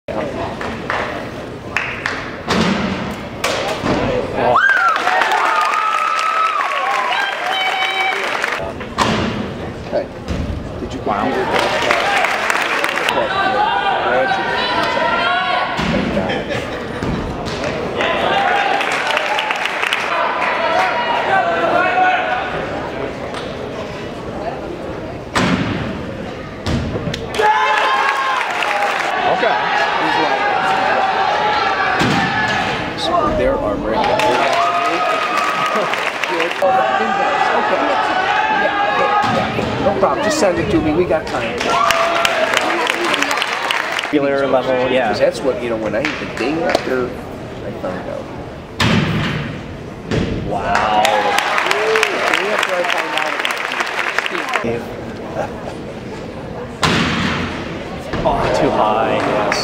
Hey, did you wow. Okay. So there are okay. Yeah. No problem. Just send it to me. We got time. Regular level, yeah. Because that's what, you know, when the day after I found out. Wow. The day after I found out. Oh, too high. Yes.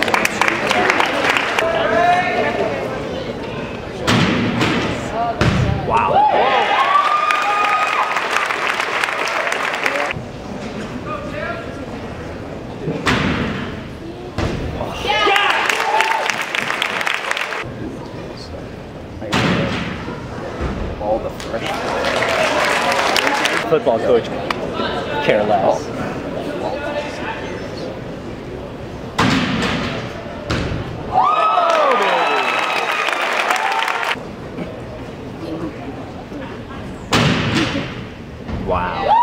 Wow. All the fresh. Football coach care less. Wow.